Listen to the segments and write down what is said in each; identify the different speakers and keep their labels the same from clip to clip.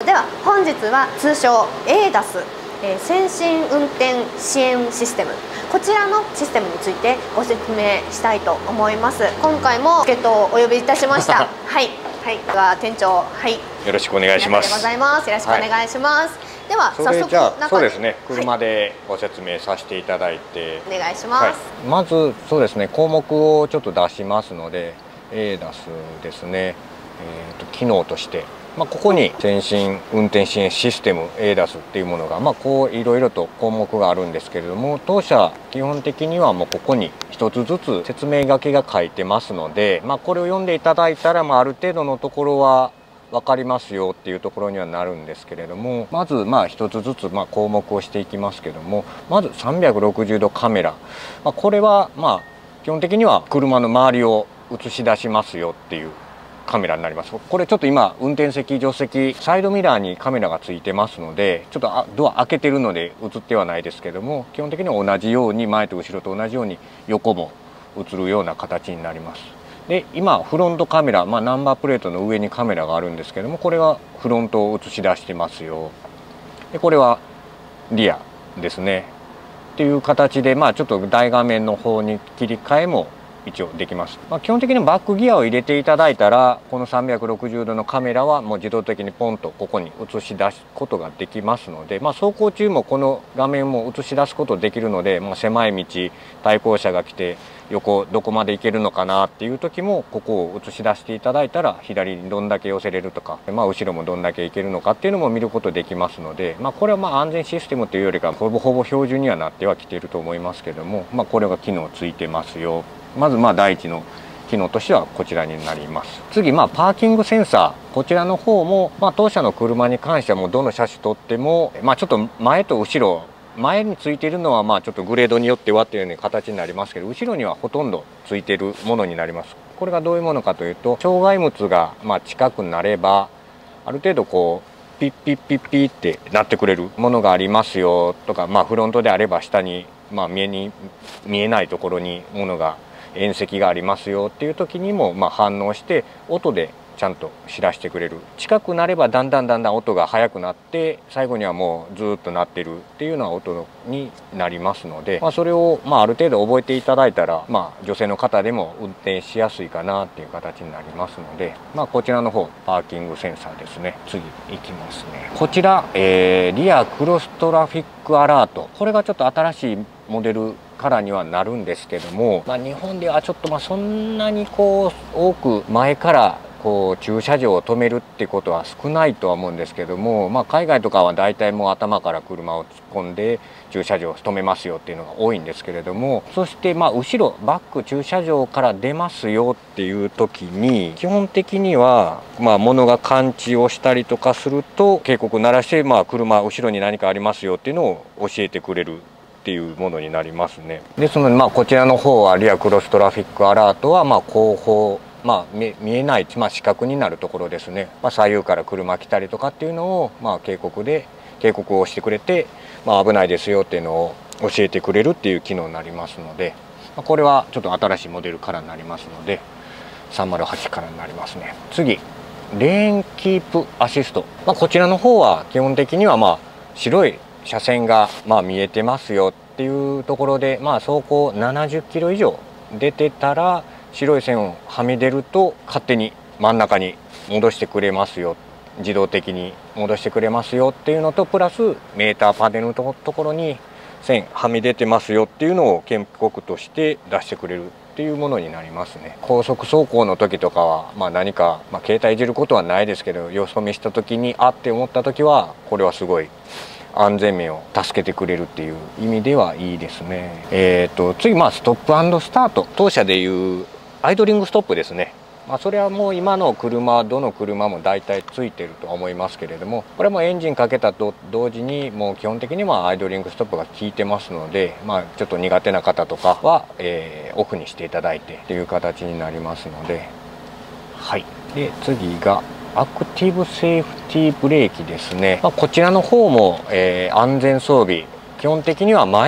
Speaker 1: では本日は通称 ADAS、先進運転支援システム、こちらのシステムについてご説明したいと思います。今回も助っ人をお呼びいたしましたはいはい、では店長、はい、
Speaker 2: よろしくお願いします。
Speaker 1: でございます。よろしくお願いします。では早速
Speaker 2: じゃあそうですね、
Speaker 1: はい、
Speaker 2: 車でご説明させていただいて、
Speaker 1: お願いします。
Speaker 2: はい、まずそうですね、項目をちょっと出しますので、ADAS ですね、機能として、ここに先進運転支援システム ADAS っていうものが、こういろいろと項目があるんですけれども、当社基本的にはもうここに一つずつ説明書きが書いてますので、これを読んでいただいたら、ある程度のところは分かりますよっていうところにはなるんですけれども、まず一つずつ項目をしていきますけども、まず360度カメラ、これは基本的には車の周りを映し出しますよっていうカメラになります。これちょっと今運転席助手席サイドミラーにカメラがついてますので、ちょっとドア開けてるので映ってはないですけども、基本的には同じように前と後ろと同じように横も映るような形になります。で今フロントカメラ、ナンバープレートの上にカメラがあるんですけども、これはフロントを映し出してますよ。でこれはリアですねっていう形で、ちょっと大画面の方に切り替えも一応できます。基本的にバックギアを入れていただいたら、この360度のカメラはもう自動的にポンとここに映し出すことができますので、走行中もこの画面も映し出すことできるので、狭い道対向車が来て横どこまで行けるのかなっていう時もここを映し出していただいたら、左にどんだけ寄せれるとか、後ろもどんだけ行けるのかっていうのも見ることできますので、これは安全システムというよりかほぼほぼ標準にはなってはきていると思いますけども、これが機能ついてますよ。まず第一の機能としてはこちらになります。次パーキングセンサー、こちらの方も当社の車に関してはもうどの車種とってもちょっと前と後ろ、前についているのはちょっとグレードによってはっていうような形になりますけど、後ろにはほとんどついているものになります。これがどういうものかというと、障害物が近くなればある程度こうピッピッピッピッってなってくれるものがありますよとか、フロントであれば下に見えないところにものが縁石がありますよっていう時にも反応して音でちゃんと知らせてくれる。近くなればだんだん音が速くなって、最後にはもうずっと鳴ってるっていうような音になりますので、それをある程度覚えていただいたら、女性の方でも運転しやすいかなっていう形になりますので、こちらの方パーキングセンサーですね。次いきますね。こちら、リアクロストラフィックアラート、これがちょっと新しいモデルからにはなるんですけども、日本ではちょっとそんなに多く前から駐車場を止めるってことは少ないとは思うんですけども、海外とかは大体もう頭から車を突っ込んで駐車場を止めますよっていうのが多いんですけれども、そして後ろバック駐車場から出ますよっていう時に、基本的には物が感知をしたりとかすると警告鳴らして、車後ろに何かありますよっていうのを教えてくれるっていうものになりますね。ですのでこちらの方はリアクロストラフィックアラートは後方見えない視覚になるところですね。左右から車来たりとかっていうのを警告をしてくれて、危ないですよっていうのを教えてくれるっていう機能になりますので、これはちょっと新しいモデルからになりますので308からになりますね。次レーンキープアシスト、こちらの方は基本的には白い車線が見えてますよっていうところで、走行70キロ以上出てたら白い線をはみ出ると勝手に真ん中に戻してくれますよ、自動的に戻してくれますよっていうのと、プラスメーターパネルのところに線はみ出てますよっていうのを警告として出してくれるっていうものになりますね。高速走行の時とかは何か、携帯いじることはないですけど、よそ見した時にって思った時はこれはすごい安全面を助けてくれるっていう意味ではいいですね。次ストップ&スタート、当社でいうアイドリングストップですね。それはもう今の車どの車も大体ついてるとは思いますけれども、これもエンジンかけたと同時にもう基本的にはアイドリングストップが効いてますので、ちょっと苦手な方とかは、オフにしていただいてっていう形になりますので、はい。で次がアクティブセーフティーブレーキですね。こちらの方も、安全装備基本的には前に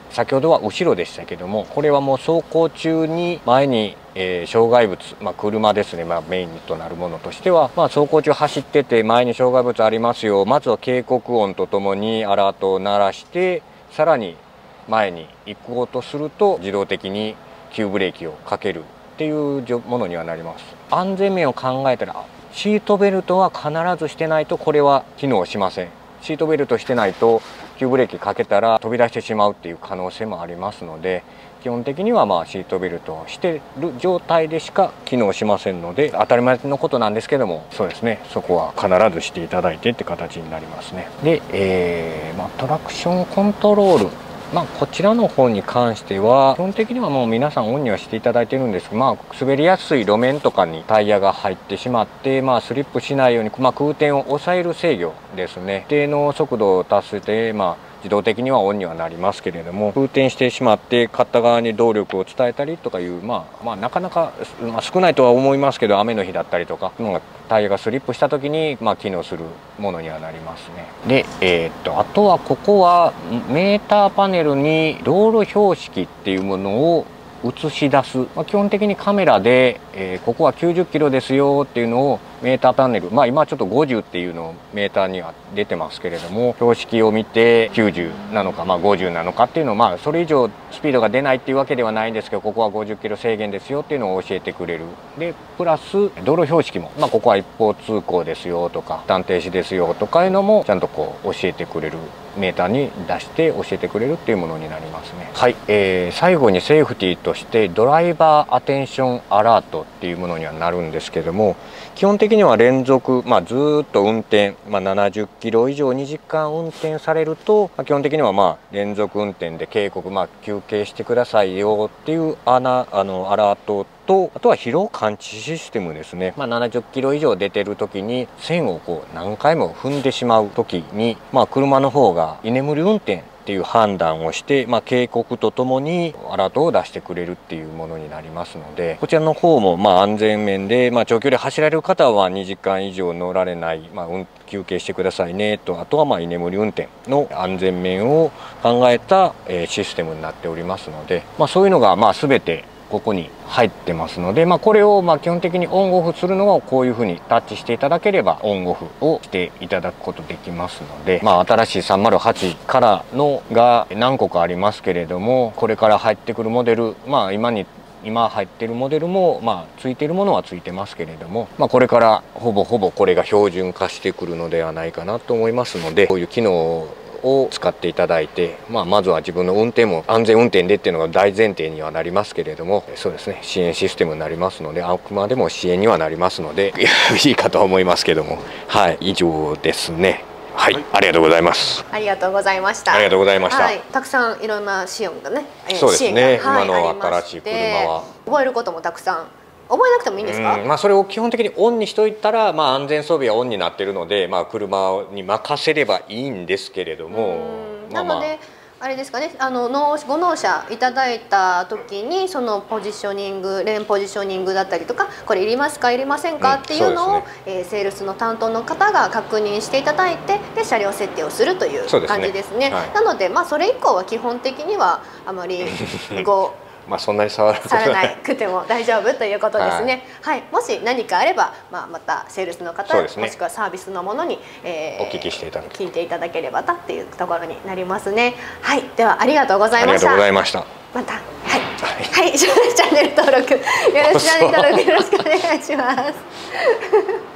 Speaker 2: 先ほどは後ろでしたけども、これはもう走行中に前に障害物、車ですね、メインとなるものとしては、走行中走ってて前に障害物ありますよ、まずは警告音とともにアラートを鳴らして、さらに前に行こうとすると自動的に急ブレーキをかけるっていうものにはなります。安全面を考えたらシートベルトは必ずしてないとこれは機能しません。シートベルトしてないと急ブレーキかけたら飛び出してしまうっていう可能性もありますので、基本的にはシートベルトをしてる状態でしか機能しませんので、当たり前のことなんですけども、そうですね、そこは必ずしていただいてって形になりますね。で、トラクションコントロール、こちらの方に関しては基本的にはもう皆さんオンにはしていただいてるんですが、滑りやすい路面とかにタイヤが入ってしまって、スリップしないように、空転を抑える制御ですね、一定の速度を達して、自動的にはオンにはなりますけれども、空転してしまって片側に動力を伝えたりとかいう、なかなか、少ないとは思いますけど、雨の日だったりとかタイヤがスリップした時に、機能するものにはなりますね。で、あとはここはメーターパネルに道路標識っていうものを映し出す、基本的にカメラで、ここは90キロですよっていうのをメーターパネル、今ちょっと50っていうのをメーターには出てますけれども、標識を見て90なのか、50なのかっていうのを、それ以上スピードが出ないっていうわけではないんですけど、ここは50キロ制限ですよっていうのを教えてくれる。でプラス道路標識も、ここは一方通行ですよとか一旦停止ですよとかいうのもちゃんと教えてくれる、メーターに出して教えてくれるっていうものになりますね。はい、最後にセーフティーとしてドライバーアテンションアラートっていうものにはなるんですけども、基本的には連続、ずっと運転、70キロ以上2時間運転されると、基本的には連続運転で警告、休憩してくださいよっていうアラートと、あとは疲労感知システムですね。70キロ以上出てる時に線を何回も踏んでしまう時に、車の方が居眠り運転っていう判断をして、警告とともにアラートを出してくれるっていうものになりますので、こちらの方も安全面で、長距離走られる方は2時間以上乗られない、休憩してくださいねと、あとは居眠り運転の安全面を考えたシステムになっておりますので、そういうのが全てここに入ってますので、これを基本的にオンオフするのはこういうふうにタッチしていただければオンオフをしていただくことできますので、新しい308からのが何個かありますけれども、これから入ってくるモデル、今入ってるモデルもついてるものはついてますけれども、これからほぼこれが標準化してくるのではないかなと思いますので、こういう機能を使っていただいて、まずは自分の運転も安全運転でっていうのが大前提にはなりますけれども、そうですね、支援システムになりますので、あくまでも支援にはなりますのでいいかとは思いますけども、以上ですね。はい、ありがとうございます。
Speaker 1: ありがとうございました。
Speaker 2: ありがとうございました。
Speaker 1: たくさんいろんな支援がね、
Speaker 2: そうですね。今の新しい車は
Speaker 1: 覚えることもたくさん。覚えなくてもいいんですか？
Speaker 2: それを基本的にオンにしといたら、安全装備はオンになっているので、車に任せればいいんですけれども、
Speaker 1: なのであれですかね、ご納車いただいた時にそのポジショニング、レーンポジショニングだったりとか、これいりますかいりませんかっていうのを、セールスの担当の方が確認していただいて、で車両設定をするという感じですね。なのでそれ以降は基本的にはあまり
Speaker 2: そんなに触ら
Speaker 1: なくても大丈夫ということですね。もし何かあれば、またセールスの方、もしくはサービスのものに、
Speaker 2: お聞きしていただ
Speaker 1: 聞いていただければとっていうところになりますね。ではありがとうございました。
Speaker 2: ありがとうございました。
Speaker 1: またチャンネル登録よろしくお願いします。